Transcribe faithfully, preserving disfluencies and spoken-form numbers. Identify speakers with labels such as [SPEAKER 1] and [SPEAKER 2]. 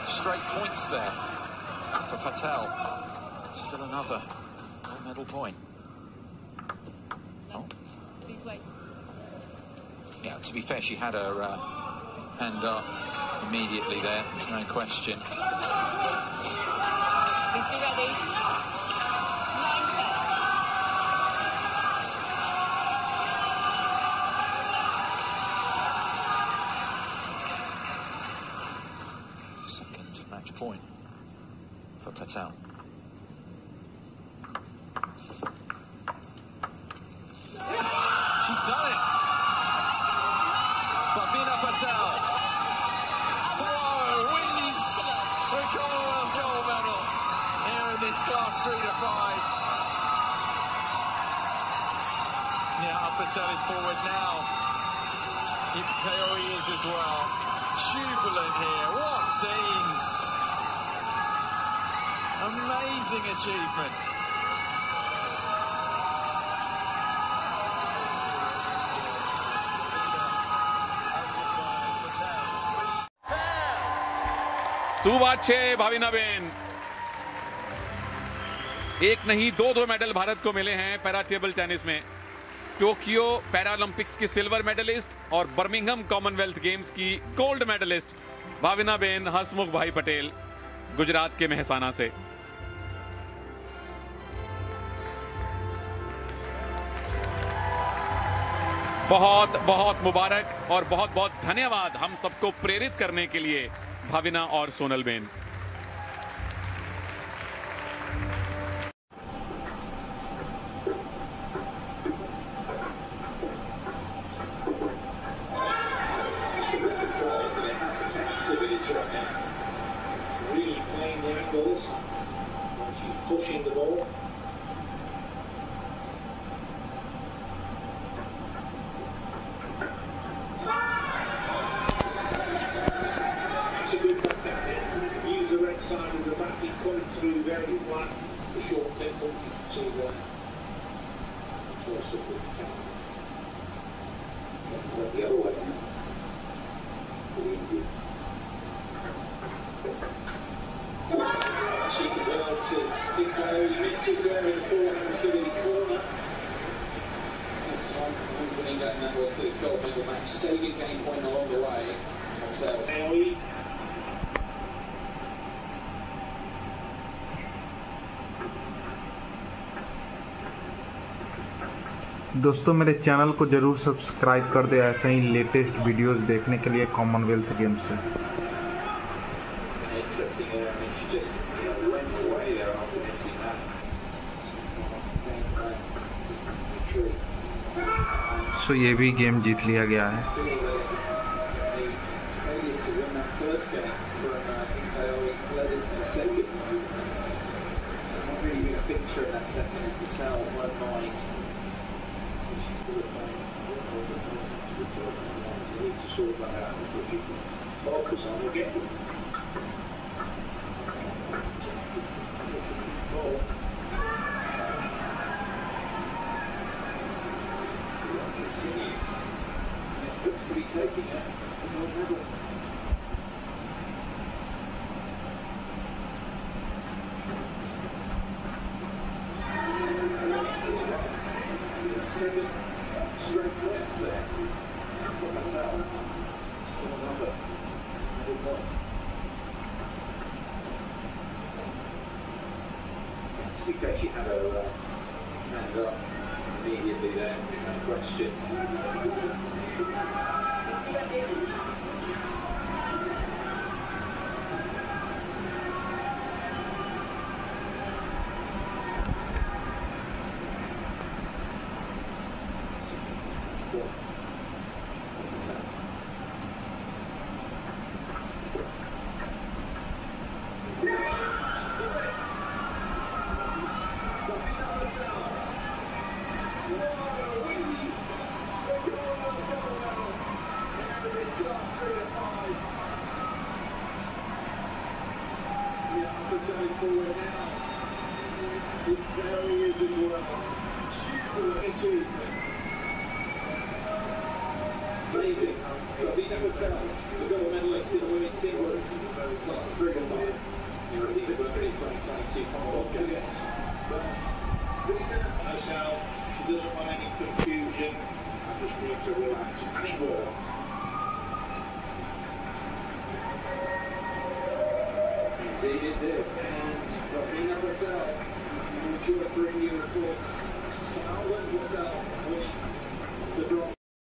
[SPEAKER 1] straight points there for Patel. Still another gold medal point. Oh.
[SPEAKER 2] Please wait.
[SPEAKER 1] Yeah, to be fair, she had her uh, hand up immediately there, there's no question.
[SPEAKER 2] Please be ready.
[SPEAKER 1] Second match point for Patel. She's done it! Bhavina Patel! Whoa, wins the Commonwealth gold medal here in this class three to five. Yeah, Patel is forward now. Ipkeoi is as well. Jubilant here. What scenes! Amazing achievement.
[SPEAKER 3] सुबात छे Bhavina Ben. एक नहीं दो दो medal Bharat को मिले हैं para table tennis में। Tokyo Paralympics की सिल्वर मेडलिस्ट और बर्मिंघम कॉमनवेल्थ गेम्स की गोल्ड मेडलिस्ट भाविना बेन हसमुख भाई पटेल गुजरात के मेहसाना से। बहुत बहुत मुबारक और बहुत बहुत धन्यवाद हम सबको प्रेरित करने के लिए भाविना और Sonal ben.
[SPEAKER 4] Pushing the ball. It's a good back at it. Use the red side of the back. He put it through very flat. The short tempo to uh, force up with the count. But the other way now. She converts Ipkeoi, misses her in the forehand to the corner. That's time opening that that was this gold medal match. Saving game point along the way. Patel.
[SPEAKER 5] दोस्तों मेरे channel को जरूर subscribe कर दे ऐसे ही latest videos देखने के लिए Commonwealth games से। सो ये भी गेम जीत लिया गया है।
[SPEAKER 4] Focus on the game. Ball. Continues. It looks to be taking it. Seven straight points there. Patel. Still another. Because she had her uh, hand up immediately there, no question. Forward now. There he is as well. Jubilant achievement. Amazing. Bhavina Patel, the gold medalist in the women's singles, class three. see Commonwealth Games. But as how he doesn't want any confusion, I just need to relax anymore. Indeed it did, and Rabina Patel, I'm sure bring you reports. Salman Patel winning the draw.